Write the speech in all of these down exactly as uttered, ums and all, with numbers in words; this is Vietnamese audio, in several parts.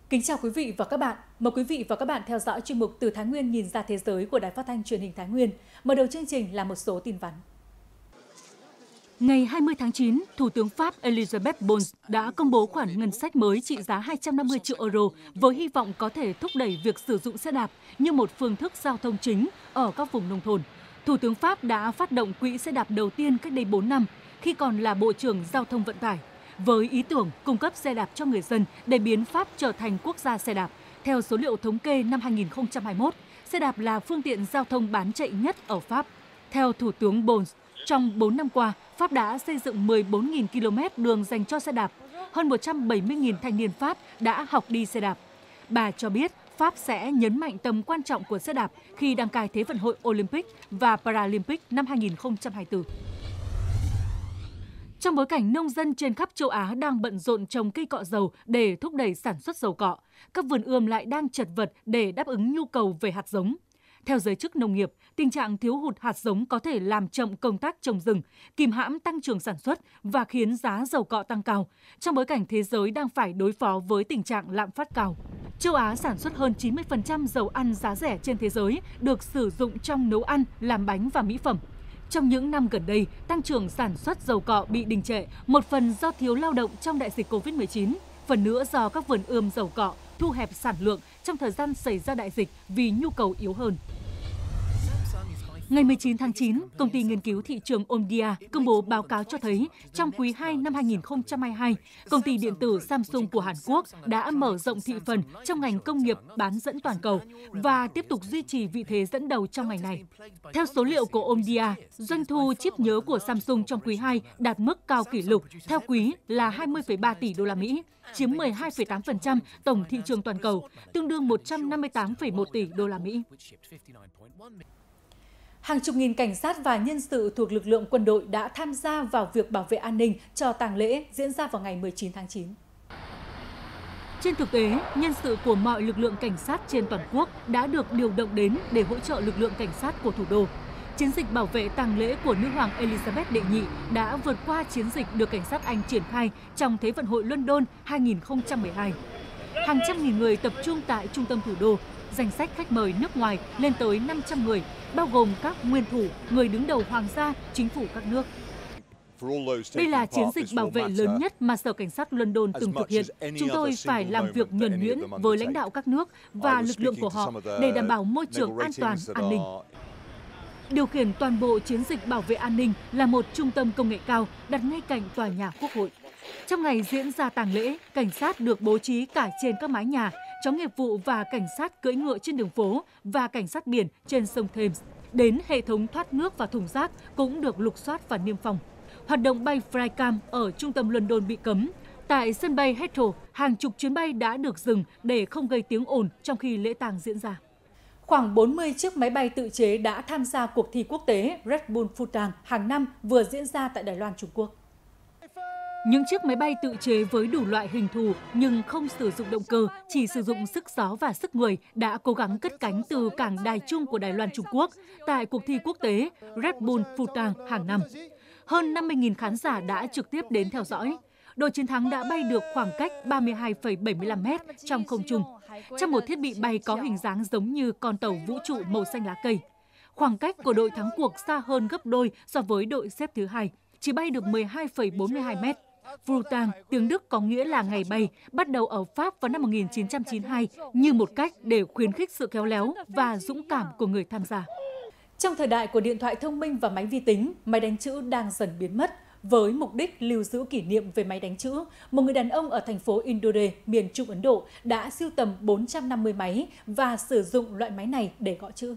Kính chào quý vị và các bạn. Mời quý vị và các bạn theo dõi chuyên mục Từ Thái Nguyên nhìn ra thế giới của Đài Phát thanh Truyền hình Thái Nguyên. Mở đầu chương trình là một số tin vắn. Ngày hai mươi tháng chín, Thủ tướng Pháp Elisabeth Borne đã công bố khoản ngân sách mới trị giá hai trăm năm mươi triệu euro với hy vọng có thể thúc đẩy việc sử dụng xe đạp như một phương thức giao thông chính ở các vùng nông thôn. Thủ tướng Pháp đã phát động quỹ xe đạp đầu tiên cách đây bốn năm khi còn là Bộ trưởng Giao thông Vận tải, với ý tưởng cung cấp xe đạp cho người dân để biến Pháp trở thành quốc gia xe đạp. Theo số liệu thống kê năm hai nghìn không trăm hai mươi mốt, xe đạp là phương tiện giao thông bán chạy nhất ở Pháp. Theo Thủ tướng Borne, trong bốn năm qua, Pháp đã xây dựng mười bốn nghìn ki lô mét đường dành cho xe đạp. Hơn một trăm bảy mươi nghìn thanh niên Pháp đã học đi xe đạp. Bà cho biết Pháp sẽ nhấn mạnh tầm quan trọng của xe đạp khi đăng cai Thế vận hội Olympic và Paralympic năm hai nghìn không trăm hai mươi tư. Trong bối cảnh nông dân trên khắp châu Á đang bận rộn trồng cây cọ dầu để thúc đẩy sản xuất dầu cọ, các vườn ươm lại đang chật vật để đáp ứng nhu cầu về hạt giống. Theo giới chức nông nghiệp, tình trạng thiếu hụt hạt giống có thể làm chậm công tác trồng rừng, kìm hãm tăng trưởng sản xuất và khiến giá dầu cọ tăng cao, trong bối cảnh thế giới đang phải đối phó với tình trạng lạm phát cao. Châu Á sản xuất hơn chín mươi phần trăm dầu ăn giá rẻ trên thế giới được sử dụng trong nấu ăn, làm bánh và mỹ phẩm. Trong những năm gần đây, tăng trưởng sản xuất dầu cọ bị đình trệ, một phần do thiếu lao động trong đại dịch covid mười chín, phần nữa do các vườn ươm dầu cọ thu hẹp sản lượng trong thời gian xảy ra đại dịch vì nhu cầu yếu hơn. Ngày mười chín tháng chín, công ty nghiên cứu thị trường Omdia công bố báo cáo cho thấy trong quý hai năm hai nghìn không trăm hai mươi hai, công ty điện tử Samsung của Hàn Quốc đã mở rộng thị phần trong ngành công nghiệp bán dẫn toàn cầu và tiếp tục duy trì vị thế dẫn đầu trong ngành này. Theo số liệu của Omdia, doanh thu chip nhớ của Samsung trong quý hai đạt mức cao kỷ lục theo quý là hai mươi phẩy ba tỷ đô la Mỹ, chiếm mười hai phẩy tám phần trăm tổng thị trường toàn cầu, tương đương một trăm năm mươi tám phẩy một tỷ đô la Mỹ. Hàng chục nghìn cảnh sát và nhân sự thuộc lực lượng quân đội đã tham gia vào việc bảo vệ an ninh cho tang lễ diễn ra vào ngày mười chín tháng chín. Trên thực tế, nhân sự của mọi lực lượng cảnh sát trên toàn quốc đã được điều động đến để hỗ trợ lực lượng cảnh sát của thủ đô. Chiến dịch bảo vệ tang lễ của nữ hoàng Elizabeth đệ nhị đã vượt qua chiến dịch được cảnh sát Anh triển khai trong Thế vận hội London hai nghìn không trăm mười hai. Hàng trăm nghìn người tập trung tại trung tâm thủ đô. Danh sách khách mời nước ngoài lên tới năm trăm người, bao gồm các nguyên thủ, người đứng đầu hoàng gia, chính phủ các nước. Đây là chiến dịch bảo vệ lớn nhất mà Sở Cảnh sát London từng thực hiện. Chúng tôi phải làm việc nhuần nhuyễn với lãnh đạo các nước và lực lượng của họ để đảm bảo môi trường an toàn, an ninh. Điều khiển toàn bộ chiến dịch bảo vệ an ninh là một trung tâm công nghệ cao đặt ngay cạnh tòa nhà Quốc hội. Trong ngày diễn ra tang lễ, cảnh sát được bố trí cả trên các mái nhà, chó nghiệp vụ và cảnh sát cưỡi ngựa trên đường phố và cảnh sát biển trên sông Thames. Đến hệ thống thoát nước và thùng rác cũng được lục soát và niêm phong. Hoạt động bay flycam ở trung tâm London bị cấm. Tại sân bay Heathrow, hàng chục chuyến bay đã được dừng để không gây tiếng ồn trong khi lễ tang diễn ra. Khoảng bốn mươi chiếc máy bay tự chế đã tham gia cuộc thi quốc tế Red Bull Phutan hàng năm vừa diễn ra tại Đài Loan, Trung Quốc. Những chiếc máy bay tự chế với đủ loại hình thù nhưng không sử dụng động cơ, chỉ sử dụng sức gió và sức người đã cố gắng cất cánh từ cảng Đài Trung của Đài Loan, Trung Quốc tại cuộc thi quốc tế Red Bull Phutan hàng năm. Hơn năm mươi nghìn khán giả đã trực tiếp đến theo dõi. Đội chiến thắng đã bay được khoảng cách ba mươi hai phẩy bảy mươi lăm mét trong không trung, trong một thiết bị bay có hình dáng giống như con tàu vũ trụ màu xanh lá cây. Khoảng cách của đội thắng cuộc xa hơn gấp đôi so với đội xếp thứ hai, chỉ bay được mười hai phẩy bốn mươi hai mét. Phutan, tiếng Đức có nghĩa là ngày bay, bắt đầu ở Pháp vào năm một nghìn chín trăm chín mươi hai như một cách để khuyến khích sự khéo léo và dũng cảm của người tham gia. Trong thời đại của điện thoại thông minh và máy vi tính, máy đánh chữ đang dần biến mất. Với mục đích lưu giữ kỷ niệm về máy đánh chữ, một người đàn ông ở thành phố Indore, miền Trung Ấn Độ đã sưu tầm bốn trăm năm mươi máy và sử dụng loại máy này để gõ chữ.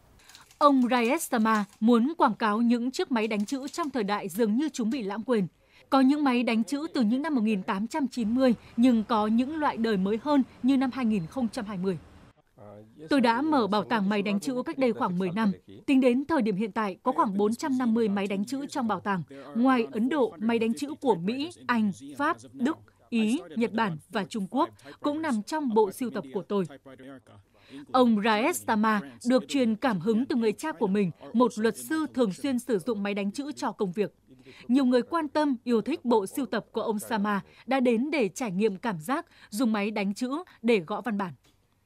Ông Rajesh Sharma muốn quảng cáo những chiếc máy đánh chữ trong thời đại dường như chúng bị lãng quên. Có những máy đánh chữ từ những năm một nghìn tám trăm chín mươi, nhưng có những loại đời mới hơn như năm hai nghìn không trăm hai mươi. Tôi đã mở bảo tàng máy đánh chữ cách đây khoảng mười năm. Tính đến thời điểm hiện tại, có khoảng bốn trăm năm mươi máy đánh chữ trong bảo tàng. Ngoài Ấn Độ, máy đánh chữ của Mỹ, Anh, Pháp, Đức, Ý, Nhật Bản và Trung Quốc cũng nằm trong bộ sưu tập của tôi. Ông Rajesh Sharma được truyền cảm hứng từ người cha của mình, một luật sư thường xuyên sử dụng máy đánh chữ cho công việc. nhiều người quan tâm, yêu thích bộ sưu tập của ông Sama đã đến để trải nghiệm cảm giác dùng máy đánh chữ để gõ văn bản.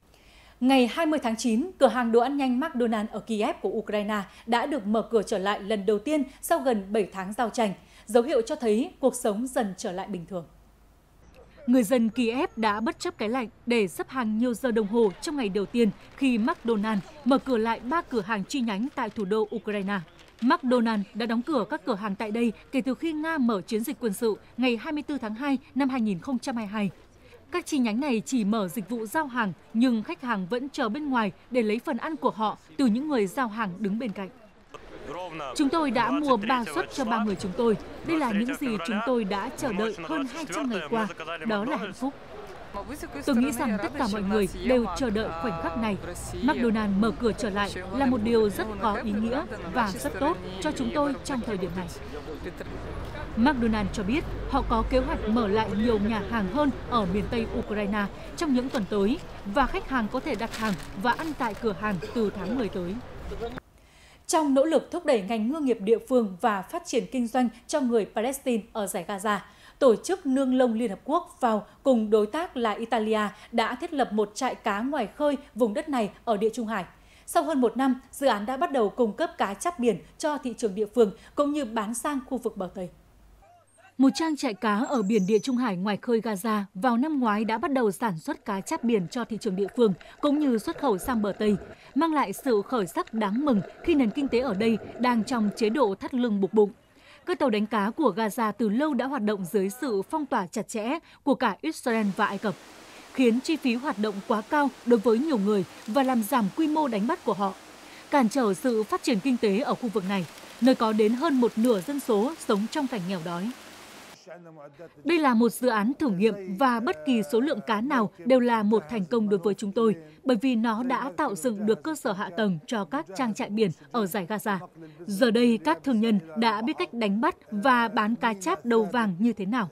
Ngày hai mươi tháng chín, cửa hàng đồ ăn nhanh McDonald's ở Kiev của Ukraine đã được mở cửa trở lại lần đầu tiên sau gần bảy tháng giao tranh, dấu hiệu cho thấy cuộc sống dần trở lại bình thường. Người dân Kiev đã bất chấp cái lạnh để xếp hàng nhiều giờ đồng hồ trong ngày đầu tiên khi McDonald's mở cửa lại ba cửa hàng chi nhánh tại thủ đô Ukraine. McDonald's đã đóng cửa các cửa hàng tại đây kể từ khi Nga mở chiến dịch quân sự ngày hai mươi tư tháng hai năm hai nghìn không trăm hai mươi hai. Các chi nhánh này chỉ mở dịch vụ giao hàng, nhưng khách hàng vẫn chờ bên ngoài để lấy phần ăn của họ từ những người giao hàng đứng bên cạnh. Chúng tôi đã mua ba suất cho ba người chúng tôi. Đây là những gì chúng tôi đã chờ đợi hơn hai trăm ngày qua. Đó là hạnh phúc. Tôi nghĩ rằng tất cả mọi người đều chờ đợi khoảnh khắc này. McDonald's mở cửa trở lại là một điều rất có ý nghĩa và rất tốt cho chúng tôi trong thời điểm này. McDonald's cho biết họ có kế hoạch mở lại nhiều nhà hàng hơn ở miền Tây Ukraine trong những tuần tới và khách hàng có thể đặt hàng và ăn tại cửa hàng từ tháng mười tới. Trong nỗ lực thúc đẩy ngành ngư nghiệp địa phương và phát triển kinh doanh cho người Palestine ở Dải Gaza, Tổ chức Nương lông Liên Hợp Quốc vào cùng đối tác là Italia đã thiết lập một trại cá ngoài khơi vùng đất này ở Địa Trung Hải. Sau hơn một năm, dự án đã bắt đầu cung cấp cá chắp biển cho thị trường địa phương cũng như bán sang khu vực bờ Tây. Một trang trại cá ở biển Địa Trung Hải ngoài khơi Gaza vào năm ngoái đã bắt đầu sản xuất cá chắp biển cho thị trường địa phương cũng như xuất khẩu sang bờ Tây, mang lại sự khởi sắc đáng mừng khi nền kinh tế ở đây đang trong chế độ thắt lưng buộc bụng. Các tàu đánh cá của Gaza từ lâu đã hoạt động dưới sự phong tỏa chặt chẽ của cả Israel và Ai Cập, khiến chi phí hoạt động quá cao đối với nhiều người và làm giảm quy mô đánh bắt của họ, cản trở sự phát triển kinh tế ở khu vực này, nơi có đến hơn một nửa dân số sống trong cảnh nghèo đói. Đây là một dự án thử nghiệm và bất kỳ số lượng cá nào đều là một thành công đối với chúng tôi, bởi vì nó đã tạo dựng được cơ sở hạ tầng cho các trang trại biển ở Dải Gaza. Giờ đây, các thương nhân đã biết cách đánh bắt và bán cá cháp đầu vàng như thế nào.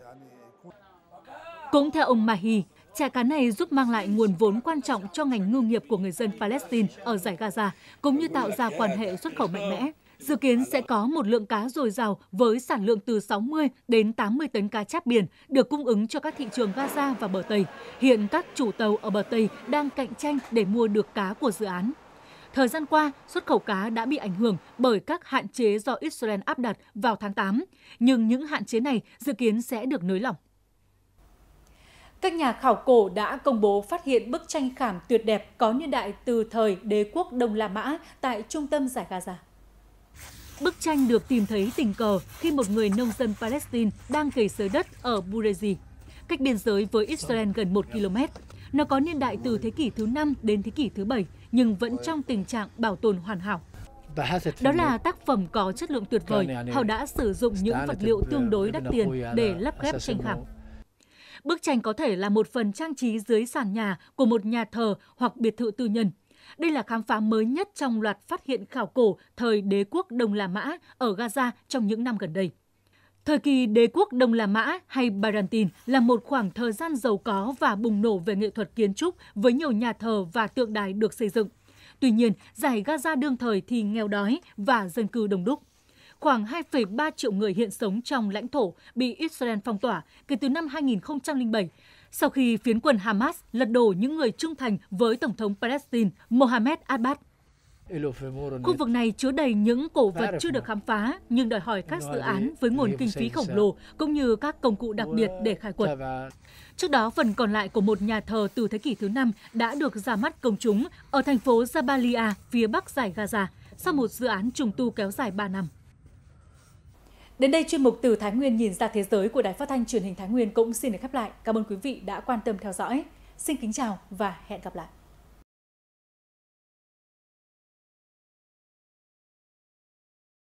Cũng theo ông Mahi, trại cá này giúp mang lại nguồn vốn quan trọng cho ngành ngư nghiệp của người dân Palestine ở Dải Gaza, cũng như tạo ra quan hệ xuất khẩu mạnh mẽ. Dự kiến sẽ có một lượng cá dồi dào với sản lượng từ sáu mươi đến tám mươi tấn cá cháp biển được cung ứng cho các thị trường Gaza và bờ Tây. Hiện các chủ tàu ở bờ Tây đang cạnh tranh để mua được cá của dự án. Thời gian qua, xuất khẩu cá đã bị ảnh hưởng bởi các hạn chế do Israel áp đặt vào tháng tám, nhưng những hạn chế này dự kiến sẽ được nới lỏng. Các nhà khảo cổ đã công bố phát hiện bức tranh khảm tuyệt đẹp có niên đại từ thời đế quốc Đông La Mã tại trung tâm Dải Gaza. Bức tranh được tìm thấy tình cờ khi một người nông dân Palestine đang cày xới đất ở Burezi, cách biên giới với Israel gần một ki lô mét. Nó có niên đại từ thế kỷ thứ năm đến thế kỷ thứ bảy, nhưng vẫn trong tình trạng bảo tồn hoàn hảo. Đó là tác phẩm có chất lượng tuyệt vời. Họ đã sử dụng những vật liệu tương đối đắt tiền để lắp ghép tranh khảm. Bức tranh có thể là một phần trang trí dưới sàn nhà của một nhà thờ hoặc biệt thự tư nhân. Đây là khám phá mới nhất trong loạt phát hiện khảo cổ thời đế quốc Đông La Mã ở Gaza trong những năm gần đây. Thời kỳ đế quốc Đông La Mã hay Byzantine là một khoảng thời gian giàu có và bùng nổ về nghệ thuật kiến trúc với nhiều nhà thờ và tượng đài được xây dựng. Tuy nhiên, Dải Gaza đương thời thì nghèo đói và dân cư đông đúc. Khoảng hai phẩy ba triệu người hiện sống trong lãnh thổ bị Israel phong tỏa kể từ năm hai nghìn không trăm lẻ bảy, sau khi phiến quân Hamas lật đổ những người trung thành với Tổng thống Palestine Mohammed Abbas. Khu vực này chứa đầy những cổ vật chưa được khám phá, nhưng đòi hỏi các dự án với nguồn kinh phí khổng lồ cũng như các công cụ đặc biệt để khai quật. Trước đó, phần còn lại của một nhà thờ từ thế kỷ thứ năm đã được ra mắt công chúng ở thành phố Jabalia, phía bắc Dải Gaza, sau một dự án trùng tu kéo dài ba năm. Đến đây, chuyên mục Từ Thái Nguyên nhìn ra thế giới của Đài Phát thanh Truyền hình Thái Nguyên cũng xin được khép lại. Cảm ơn quý vị đã quan tâm theo dõi. Xin kính chào và hẹn gặp lại.